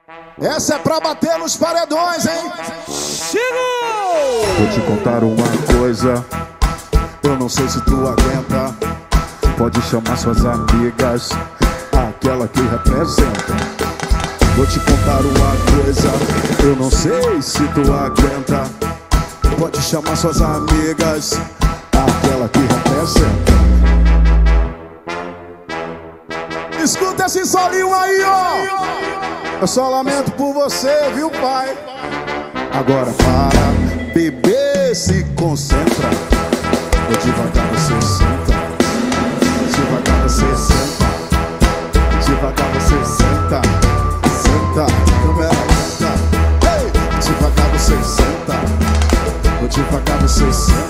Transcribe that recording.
Essa é pra bater nos paredões, hein? Chegou! Vou te contar uma coisa, eu não sei se tu aguenta. Pode chamar suas amigas, aquela que representa. Vou te contar uma coisa, eu não sei se tu aguenta. Pode chamar suas amigas, aquela que representa. Escuta esse solinho aí, ó. Eu só lamento por você, viu, pai? Agora para, bebê, se concentra. Vou devagar, você senta. Devagar, você senta. Devagar, você senta. Senta, câmera lenta. Ei! Devagar, você senta. Vou devagar, você senta.